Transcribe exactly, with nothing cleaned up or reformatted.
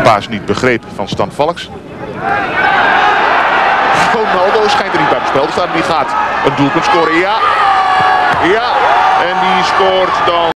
paas niet begreep van Stan Valks. Ronaldo schijnt er niet bij het spel te staan. Die gaat een doelpunt scoren. Ja, ja. En die scoort dan.